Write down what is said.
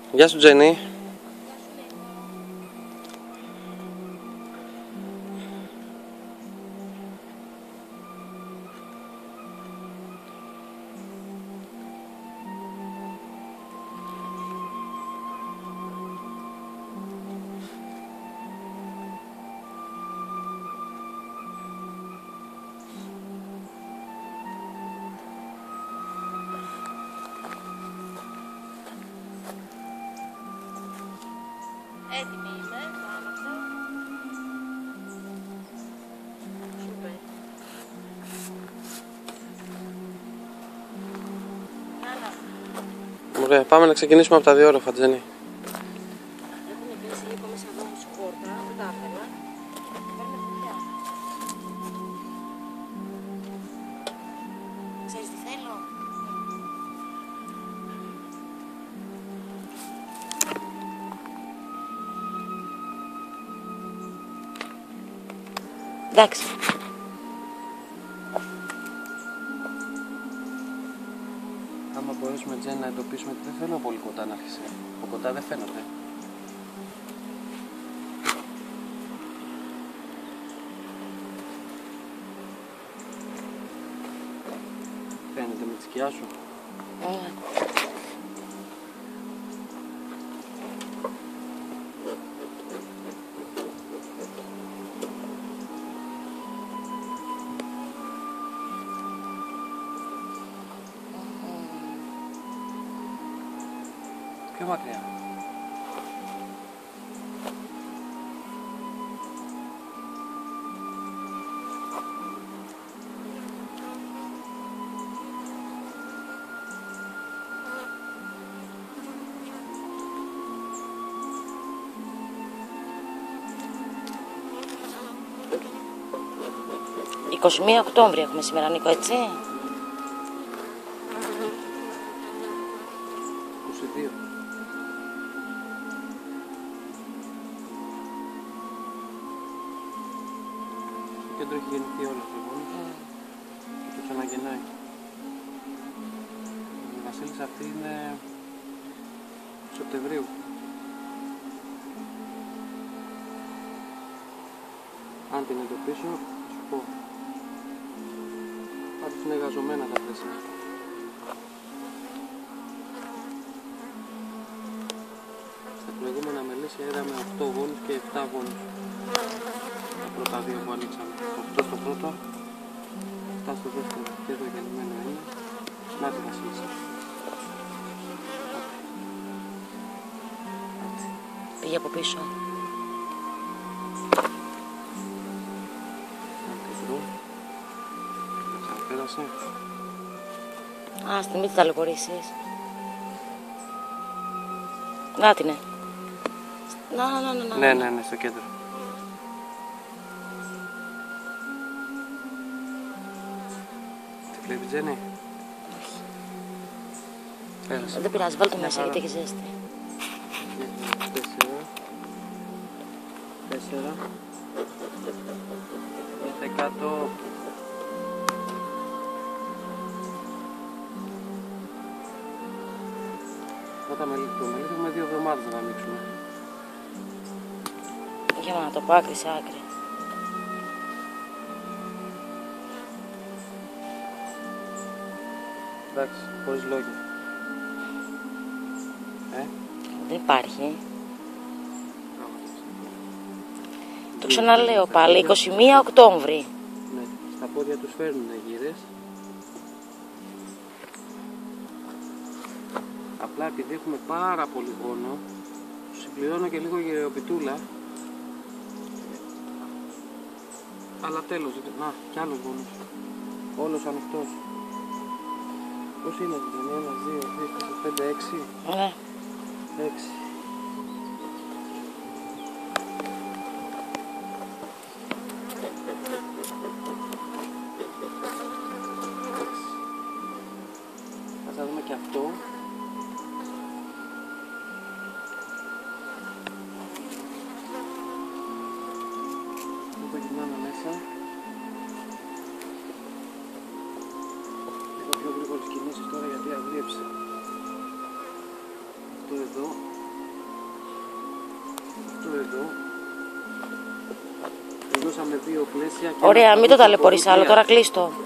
Γεια σου, Τζένι. Έτοιμη είμαι, το άναψα. Σούπερ. Ωραία, πάμε να ξεκινήσουμε από τα δύο όροφα, Τζένι. Έχουν κλείσει λίγο μέσα εδώ στη πόρτα, δεν τα ήθελα. Παίρνει δουλειά. Ξέρεις τι θέλω? Εντάξει. Άμα μπορέσουμε, Τζένι, να εντοπίσουμε ότι δεν θέλω πολύ κοντά να έρχεσαι. Από κοντά δεν φαίνονται. Φαίνεται με τη σκιά σου. Πιο μακριά. «21 Οκτώβρη έχουμε σήμερα, Νίκο, έτσι? 22. Το κέντρο έχει γεννηθεί όλος λοιπόν και το ξαναγεννάει. Η βασίλισσα αυτή είναι Σεπτεμβρίου. Αν την εντοπίσω, θα σου πω. Πάντως είναι γαζωμένα τα πλαίσια. Στα προηγούμενα μελίσια είδαμε 8 γόνους και 7 γόνους. Τα πρώτα δύο που ανοίξαμε. 8 στο πρώτο, 7 στο δεύτερο. Και εδώ γεννημένο είναι. Να τη βασίλισσα. Πήγε από πίσω. Α, στην μην ταλαιπωρήσεις. Να την είναι. Ναι, στο κέντρο. Τι βλέπεις, Τζένι? Όχι. Πέρασε. Δεν πειράζει, βάλ' το μέσα γιατί έχει ζέστη. 4. Ήρθε κάτω. Όταν το μελίδι έχουμε 2 εβδομάδες να ανοίξουμε. Για να το πω άκρη σε άκρη. Εντάξει, χωρίς λόγια. Δεν υπάρχει. Το ξαναλέω πάλι, 21 Οκτώβρη. Ναι, στα πόδια τους φέρνουν γύρες. Απλά επειδή έχουμε πάρα πολύ γόνο, συμπληρώνω και λίγο γεραιοπιτούλα. Αλλά τέλος, να, κι άλλος γόνος. Όλος ανοιχτός. Πώς είναι, 1, 2, 3, 4, 5, 6. Ναι. 6. Θα δούμε και αυτό. Εδώ γυρνάμε μέσα. Λίγο πιο γρήγορες κινήσεις τώρα γιατί αγρίεψε. Αυτό εδώ. εδώ. Τελειώσαμε 2 πλαίσια. Ωραία, μην το ταλαιπωρείς άλλο, τώρα κλείστο.